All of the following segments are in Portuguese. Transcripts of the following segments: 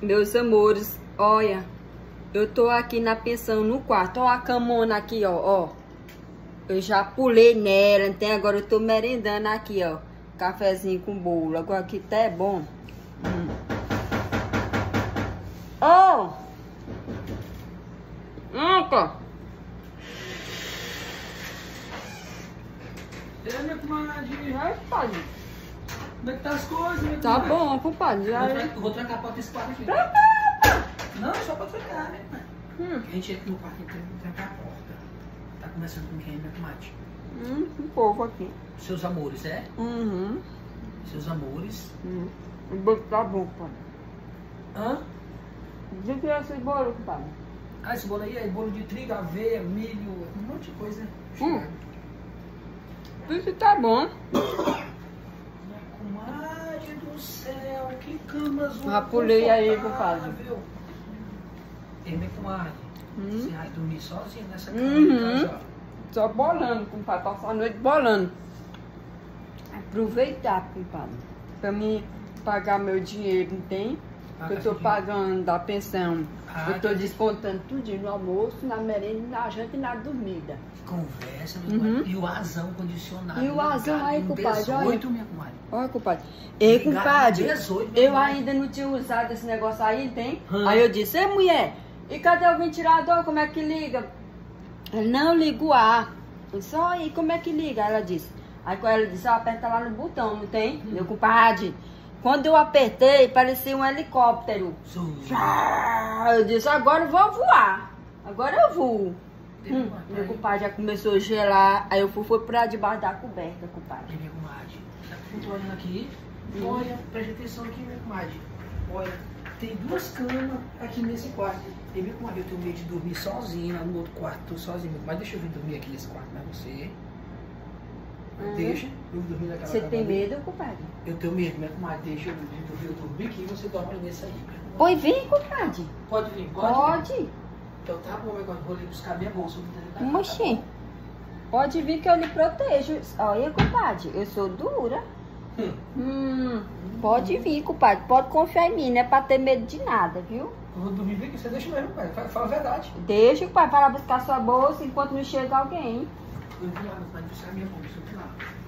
Meus amores, olha, eu tô aqui na pensão no quarto. Ó a camona aqui, ó. Eu já pulei nela, então agora eu tô merendando aqui, ó. Cafezinho com bolo. Agora aqui tá é bom. Ó! Nunca! Minha comadre. Ai, pai. Como é que tá as coisas, minha Tá comadre? bom, compadre. Eu vou trancar a porta desse quarto aqui. Não, só pra trancar, né, comadre? A gente entra no quarto e tem que trancar a porta. Tá começando com quem, minha comadre? Um povo aqui. Seus amores, é? Uhum. Seus amores. O bolo tá bom, compadre. Hã? De que é esse bolo, compadre? Ah, esse bolo aí é bolo de trigo, aveia, milho, um monte de coisa, né? Isso tá bom. Minha comadre do céu, que camas Já pulei aí, compadre. Ei, minha comadre, você vai dormir sozinha nessa cama? Uhum. Só bolando, compadre. Passar a noite bolando. Aproveitar, compadre. Pra mim pagar meu dinheiro, não tem? Eu tô pagando da pensão. Eu tô descontando tudinho no almoço, na merenda, na janta e na dormida. Conversa, minha comadre. E o azão condicionado. E o azão aí, compadre, 18, minha comadre. Olha, compadre. Ei, compadre, 18, eu ainda não tinha usado esse negócio aí, tem? Aí eu disse, ei, mulher, e cadê o ventilador? Como é que liga? Ela, não, liga o ar. Eu disse, ó, e como é que liga? Ela disse. Aí ela disse, ó, aperta lá no botão, não tem? Meu compadre. Quando eu apertei, parecia um helicóptero. Eu disse, agora eu vou voar. Agora eu voo. Meu compadre já começou a gelar. Aí eu fui pra debaixo da coberta, compadre. Minha comadre, eu tô olhando aqui. Olha, preste atenção aqui, minha comadre. Olha, tem duas camas aqui nesse quarto. E minha comadre, eu tenho medo de dormir sozinho lá no outro quarto. Tô sozinho, mas deixa eu vir dormir aqui nesse quarto, não é você? Deixa eu dormir naquela Você cama tem ali. medo, compadre? Eu tenho medo, minha comadre, deixa eu dormir aqui e você dorme nesse aí. minha comadre. Pois vem, compadre. Pode vir, Pode. Então tá bom, agora eu vou ali buscar minha bolsa. Tá Oxi. Pode vir que eu lhe protejo. Olha, compadre, eu sou dura. Pode vir, compadre. Pode confiar em mim, não é pra ter medo de nada, viu? Eu vou dormir aqui, você deixa mesmo, pai. Fala a verdade. Deixa o pai para buscar sua bolsa enquanto não chega alguém. Eu vou lá, meu pai, buscar minha bolsa. Eu vou lá.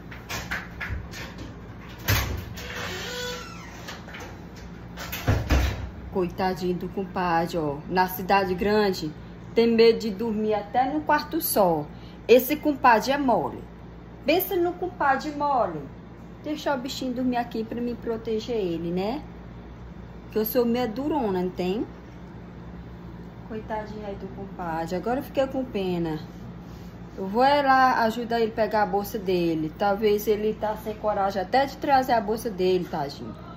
Coitadinho do compadre, ó. Na cidade grande, tem medo de dormir até no quarto só. Esse compadre é mole. Pensa no compadre mole. Deixa o bichinho dormir aqui pra me proteger ele, né? Que eu sou meio durona, não tem? Coitadinho aí do compadre. Agora eu fiquei com pena. Eu vou lá ajudar ele a pegar a bolsa dele. Talvez ele tá sem coragem até de trazer a bolsa dele, tadinho.